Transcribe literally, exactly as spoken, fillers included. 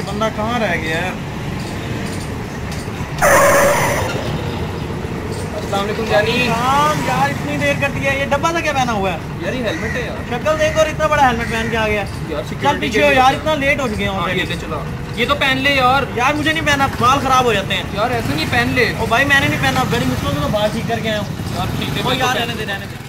बंदा कहाँ रह गया है? अस्सलाम वालेकुम जानी। हाँ यार इतनी देर कर दिया। ये डब्बा सा क्या पहना हुआ है यार? ये हेलमेट है यार। शक्ल देखो और इतना बड़ा हेलमेट पहन के आ गया यार। चल पीछे हो यार, इतना लेट हो चुके हैं। हाँ, ये ले चला। ये तो पहन ले यार। यार मुझे नहीं पहना, बाल खराब हो जाते हैं यार। ऐसे नहीं पहन ले। ओ भाई मैंने नहीं पहना, बड़ी मुश्किल से तो बाल ठीक करके आया हूँ यार। ठीक है यार, रहने दे रहने दे।